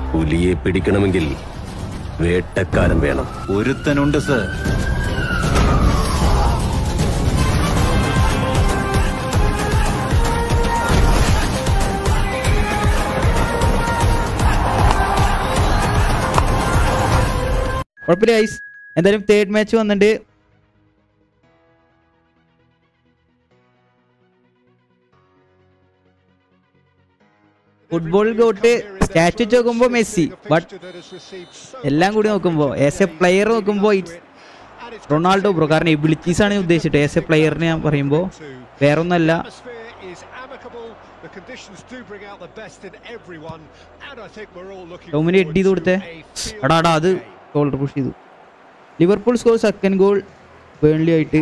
പുലിയെ പിടിക്കണമെങ്കിൽ വേട്ടക്കാരൻ വേണം. ഒരുത്തനുണ്ട് സർ. കുഴപ്പമില്ല ഗൈസ്. എന്തായാലും തേർഡ് മാച്ച് വന്നിട്ട് ഫുട്ബോൾ ഗോട്ട് സ്റ്റാറ്റ് വെച്ച് നോക്കുമ്പോ മെസ്സി, ബട്ട് എല്ലാം കൂടി നോക്കുമ്പോ ആസ് എ പ്ലെയർ നോക്കുമ്പോ ഇറ്റ്സ് റൊണാൾഡോ ബ്രോ. കാരണം എബിലിറ്റീസ് ആണ് ഞാൻ ഉദ്ദേശിച്ചിട്ട്. ആസ് എ പ്ലെയറിനെ ഞാൻ പറയുമ്പോ വേറൊന്നല്ല. ഡൊമിനേറ്റ് ചെയ്ത് കൊടുത്തേ എടാ അത് ഗോൾ പുഷ് ചെയ്തു. Liverpool score second goal Burnley ആയിട്ട്.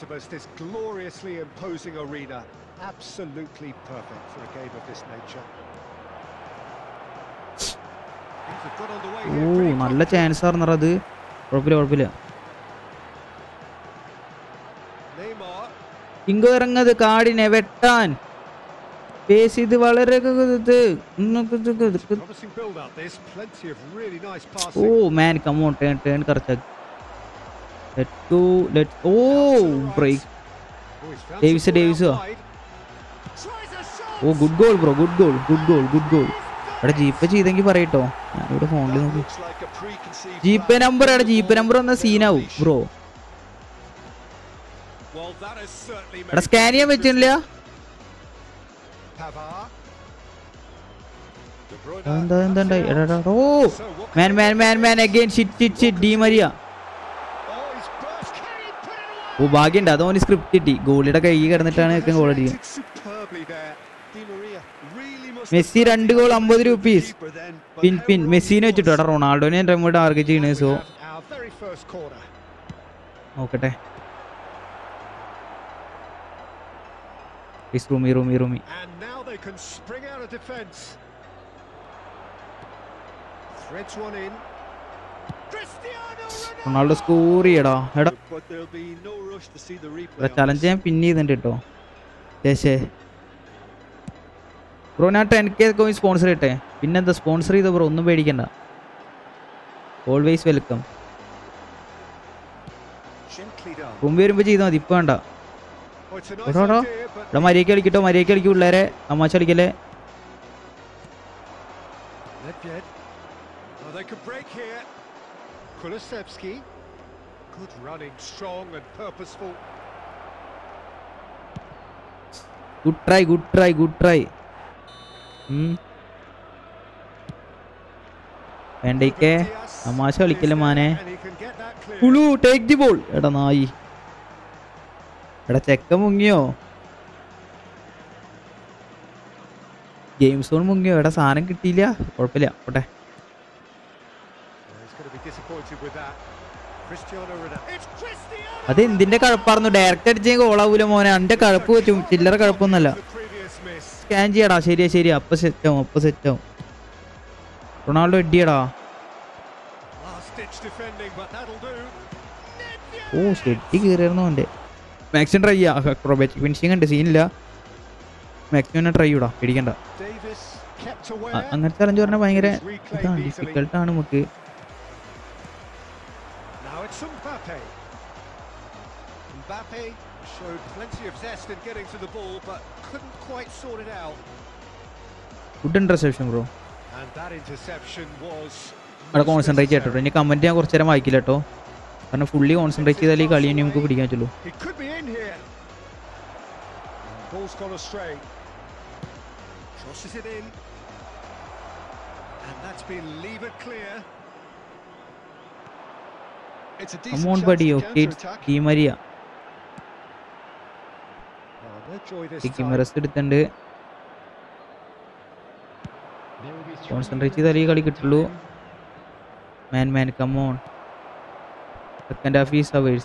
ഓ നല്ല ചാൻസ് ആർന്നറ അത്. കുഴപ്പമില്ല. ഇങ്ങോ ഇറങ്ങത് കാടിനെ വെട്ടാൻ പേസ് ചെയ്ത് വളരെ. Oh man come on turn correct. Oh break Davies. Oh good goal bro, good goal. ഇവിടെ ജീപ്പ് ചെയ്തെങ്കിൽ പറയട്ടോ. ഞാനിവിടെ ഫോണിൽ നോക്കി ജീപ്പ് നമ്പർ വന്ന സീനാവും ബ്രോ. ഇവിടെ സ്കാൻ ചെയ്യാൻ പറ്റില്ല. Oh man again shit Di Maria. ഓ ഭാഗ്യണ്ട് അത് ഓന് സ്ക്രിപ്റ്റ് കിട്ടി. ഗോളിയുടെ കൈ കിടന്നിട്ടാണ് ഗോൾ അടിക്കുക. Messi 2 goal 50 rupees. പിൻ മെസ്സിനെ വെച്ചിട്ടോ. റൊണാൾഡോനെ നമ്മൾ ടാർഗറ്റ് ചെയ്യണേ. സോ നോക്കട്ടെ. റൂമി റൊണാൾഡോ സ്കോർ ചെയ്യടാ. ചലഞ്ച് ഞാൻ പിൻ ചെയ്തിട്ടുണ്ട് കേട്ടോ. ശേ ബ്രോ ഞാൻ 10K കോയിൻ സ്പോൺസർ ചെയ്യട്ടെ. പിന്നെന്താ സ്പോൺസർ ചെയ്ത ബ്രോ, ഒന്നും പേടിക്കണ്ട. Always welcome. റൂം വരുമ്പോ ചെയ്താൽ മതി, ഇപ്പൊ വേണ്ട. ഇവിടെ മര്യാദയ്ക്ക് കളിക്കട്ടോ, മര്യാദയ്ക്ക് കളിക്കും പിള്ളേരെ. തമാശ കളിക്കല്ലേ. Good try. വേണ്ടേക്കേ തമാശ കളിക്കല്ലേ മാനെ. Take the ball. എടാ നായി. എടാ ചെക്ക മുങ്ങിയോ? Game zone മുങ്ങിയോ? എടാ സാധനം കിട്ടിയില്ല. കുഴപ്പമില്ല പോട്ടെ. അതെന്തിന്റെ കഴപ്പായിരുന്നു? ഡയറക്റ്റ് അടിച്ച ഗോളാവൂല മോനെ. എന്റെ കഴപ്പ് ചില്ലറ കഴപ്പൊന്നല്ല. സ്കാൻ ചെയ്യടാ. ശരിയാ. അപ്പൊ സെറ്റാവും. റൊണാൾഡോ എഡിയടാ. ഓ ഷെഡി കയറിയായിരുന്നു അവന്റെ. മാക്സിമം ട്രൈ ചെയ്യാം. അക്രോബാറ്റിക് ഫിനിഷിംഗ് ഉണ്ട്, സീനില്ല. മാക്സിമം ട്രൈ ചെയ്യൂടാ, പേടിക്കണ്ട. അങ്ങനത്തെ ചലഞ്ച് പറഞ്ഞാൽ ഭയങ്കര ഇതാണ്, ഡിഫിക്കൽട്ടാണ് നമുക്ക്. Good interception bro. അവിടെ കോൺസെൻട്രേറ്റ് ചെയ്യട്ടോ. ഇനി കമന്റ് ഞാൻ കുറച്ചു നേരം വായിക്കില്ല കേട്ടോ. കാരണം ഫുള്ളി കോൺസെൻട്രേറ്റ് ചെയ്താൽ ഈ കളി ഇനി നമുക്ക് പിടിക്കാൻ പറ്റുള്ളൂ. Come on buddy, okay, Di Maria. Rest എടുത്തുണ്ട്. കോൺസെൻട്രേറ്റ് ചെയ്താൽ ഈ കളി കിട്ടുള്ളൂ. Man come on. Second half is ours.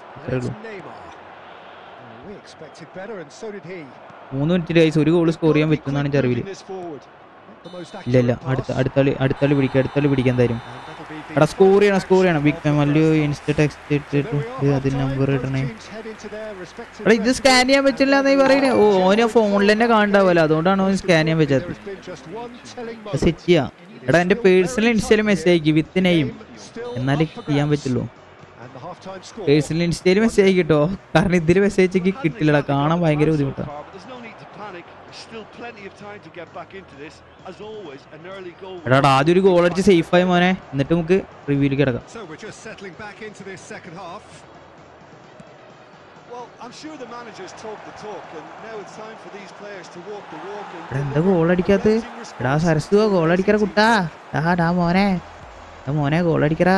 3 minute guys ഒരു ഗോൾ സ്കോർ ചെയ്യാൻ പറ്റുമെന്നാണ് എൻ്റെ അറിവിൽ. ഇല്ല അടുത്ത കളി പിടിക്കാൻ തരും. എടാ സ്കോർ ചെയ്യണം. ബിഗ് ഫാമിലി ഇൻസ്റ്റ ടെക്സ്റ്റ് അതിന് നമ്പർ ഇടണേ. എടാ ഇത് സ്കാൻ ചെയ്യാൻ പറ്റില്ല എന്നായി പറയണേ. ഓന് ഫോണിൽ തന്നെ കാണണ്ടാവല്ലോ, അതുകൊണ്ടാണ് ഓന് സ്കാൻ ചെയ്യാൻ പറ്റാത്തത്. സെറ്റ് ചെയ്യാം. എടാ എൻ്റെ പേഴ്സണൽ ഇൻസ്റ്റയിൽ മെസ്സേജ് അയക്കും വിത്ത് നെയിം, എന്നാലേ ചെയ്യാൻ പറ്റുള്ളൂ. പേഴ്സണൽ ഇൻസ്റ്റയിൽ മെസ്സേജ് അയക്കിട്ടോ, കാരണം ഇതിൽ മെസ്സേജ് അയച്ചെങ്കിൽ കിട്ടില്ലടാ, കാണാൻ ഭയങ്കര ബുദ്ധിമുട്ടാണ്. എടാ ആദ്യം ഒരു ഗോൾ അടിച്ച് സേഫായി മോനെ, എന്നിട്ട് നമുക്ക് റിവ്യൂലേക്ക് കിടക്കാം. എന്താ ഗോൾ അടിക്കാത്ത? എടാ സരസ്വ ഗോൾ അടിക്കറ കുട്ടാ, ഡാ മോനെ, മോനെ ഗോൾ അടിക്കറാ.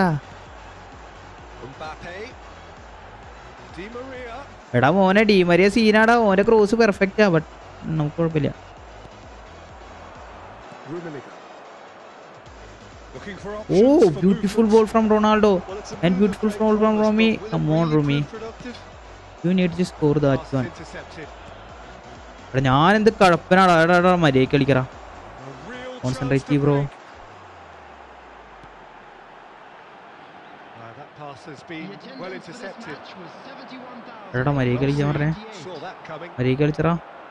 എടാ മോനെ ഡിമരിയ സീനാടാ, ഓന്റെ ക്രോസ് പെർഫെക്റ്റാ, ബട്ട് നമുക്ക് കുഴപ്പമില്ല. Oh beautiful ball from Ronaldo and beautiful ball from Romy. Come on Romy, you need to score that one. എടാ ഞാൻ എന്ത് കഴപ്പനാടാ, എടാ മര്യാദയ്ക്ക് കളിക്കറാ, കോൺസെൻട്രേറ്റ് ചെയ്യ് ബ്രോ. എടാ മര്യാദയ്ക്ക് കളിക്കാൻ പറഞ്ഞേ, മര്യാദയ്ക്ക് കളിച്ചറാ.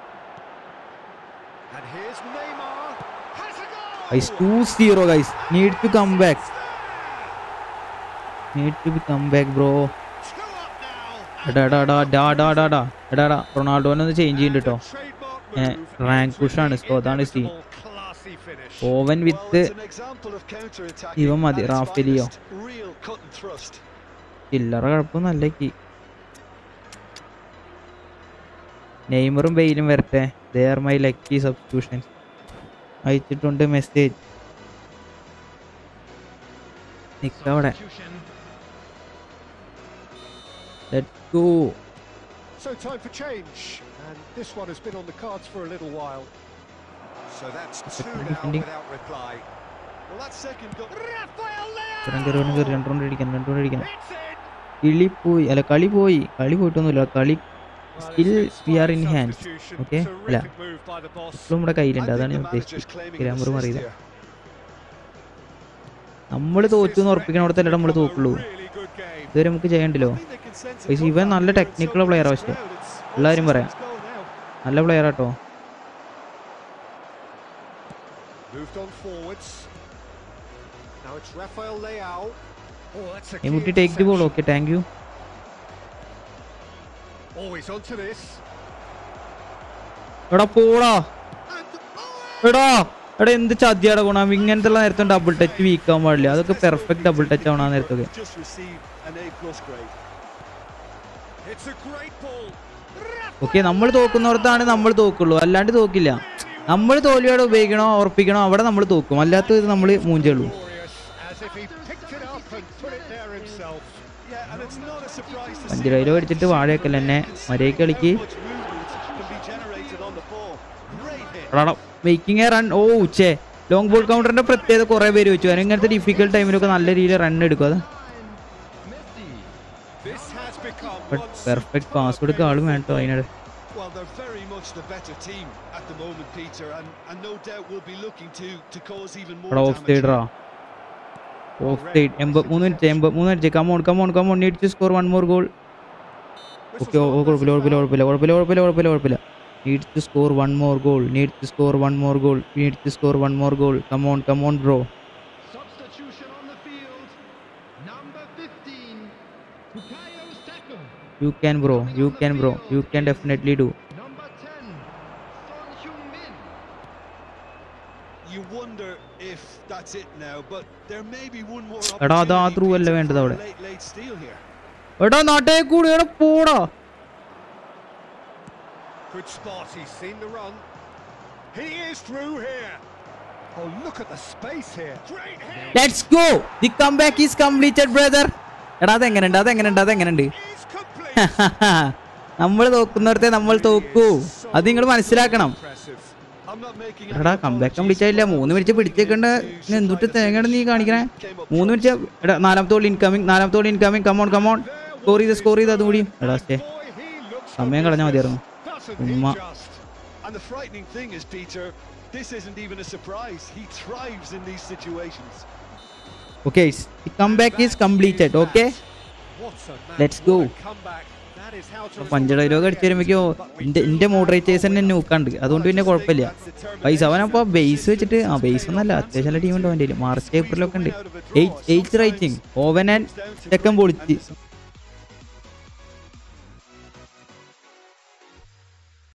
Guys, 2-0 guys. Need to come back. Need to come back, bro. എടാ റൊണാൾഡോനെ ഒന്ന് ചേഞ്ച് ചെയ്യുന്നുണ്ട് കേട്ടോ. റാങ്ക് പുഷാണ്, സോ അതാണ് സീൻ. ഓവൻ വിത്ത് ഇവൻ മതി, റാഫേലിയോ. ചില്ലറ കുഴപ്പമൊന്നുമല്ല. നെയ്മറും ബെയിലും വരട്ടെ. They are my lucky substitutions. അയച്ചിട്ടുണ്ട് മെസ്സേജ്. നിക്കവിടെ. Let's go. So time for change, and this one has been on the cards for a little while. So that's two now without reply. Well, that second got Rafael Leao. രണ്ടു round അടിക്കണം. കളി പോയിട്ടൊന്നുമില്ല. കളി still we are in hands. Okay, അല്ല ഇപ്പോഴും നമ്മുടെ കയ്യിലുണ്ട്, അതാണ് ഞാൻ ഉദ്ദേശിച്ചത്. ഗ്രാമർ അറിയില്ല. നമ്മൾ തോറ്റു എന്ന് ഉറപ്പിക്കണോടത്തല്ല നമ്മൾ തോക്കുള്ളൂ. ഇതുവരെ നമുക്ക് ചെയ്യണ്ടല്ലോ. ഇവൻ നല്ല ടെക്നിക്കൽ പ്ലെയർ, പക്ഷേ എല്ലാവരും പറയാം നല്ല പ്ലെയർ ആട്ടോ. മുട്ടി take the ball. Okay, thank you. എടാ പോടാ, എടാ എന്ത് ചതിയാടെ ഗുണം. ഇങ്ങനത്തെ നേരത്തെ ഡബിൾ ടച്ച് വീക്കാൻ പാടില്ല. അതൊക്കെ പെർഫെക്റ്റ് ഡബിൾ ടച്ച് ആവണം നേരത്തൊക്കെ. ഓക്കെ, നമ്മൾ തോക്കുന്നോടത്താണ് നമ്മൾ തോക്കുള്ളൂ, അല്ലാണ്ട് തോക്കില്ല. നമ്മൾ തോൽവിയോടെ ഉപയോഗിക്കണോ ഉറപ്പിക്കണോ അവിടെ നമ്മൾ തോക്കും, അല്ലാത്ത ഇത് നമ്മൾ മൂഞ്ചുള്ളൂ. പഞ്ചിരയിലോ അടിച്ചിട്ട് വാഴയൊക്കെയല്ല എന്നെ, മര്യാദയ്ക്ക് കളിക്ക്. Making A run. ഓ ചേ, ലോങ് ബോൾ കൗണ്ടറിന്റെ പ്രത്യേകത കുറെ പേര് വെച്ചു. അതിന് ഇങ്ങനത്തെ ഡിഫിക്കൽട്ട് ടൈമിലൊക്കെ നല്ല രീതിയിൽ റൺ എടുക്കും. അത് പെർഫെക്റ്റ് പാസ് കൊടുക്കുക ആളും വേണ്ടോ അതിനിടെ. Off side. 83 minute. Come on need to score one more goal. Okay, കുഴപ്പമില്ല. Needs to score one more goal. Come on, bro. Substitution on the field. Number 15, Bukayo Saka. You can, bro. You can definitely do. Number 10, Son Heung-min. You wonder if that's it now, but there may be one more എടാ അതാ through അല്ല വേണ്ടത് അവിടെ. late steal here. എടാ നാട്ടേ കൂടി എടാ പോടാ. Good spot, he's seen the run. He is through here. Oh, look at the space here. Great hit. Let's go. The comeback is completed, brother. എടാ അതെങ്ങനെയുണ്ട്? Is complete. നമ്മൾ തോക്കുന്നിടത്തെ നമ്മൾ തോക്കൂ, അത് നിങ്ങൾ മനസ്സിലാക്കണം. എടാ കംബാക്ക് കംപ്ലീറ്റ് ആയില്ല. 3 മിനിറ്റ് പിടിച്ചേക്കണ്ട. എന്തുട്ട് തേങ്ങയാണ് നീ കാണിക്കണേ? 3 മിനിറ്റ്. എടാ നാലാമത്തെ ഗോൾ ഇൻകമിങ്. കമോൺ സ്കോർ ചെയ്ത് അതുകൂടി. എടാ സമയം കളഞ്ഞാൽ മതിയായിരുന്നു. And the frightening thing is, Peter, this isn't even a surprise. He thrives in these situations. Okay, the comeback is completed. Okay, let's go. Comeback. പഞ്ച ഡയലോഗ് അടിച്ചു വരുമ്പോഴേക്കോ എൻ്റെ മോഡറേറ്റേഴ്സ് തന്നെ നോക്കാണ്ട്, അതുകൊണ്ട് പിന്നെ കുഴപ്പമില്ല. പൈസ അവനപ്പോൾ ബേസ് വെച്ചിട്ട് ബേസ് ഒന്നല്ല, അത്യാവശ്യം നല്ല ടീമുണ്ട് അവൻ്റെ. മാർച്ച് ഏപ്രിലൊക്കെ ഉണ്ട്. 8 റേറ്റിംഗ്. ഓവൻ ആൻഡ് സെക്കൻഡ് പൊളിച്ച്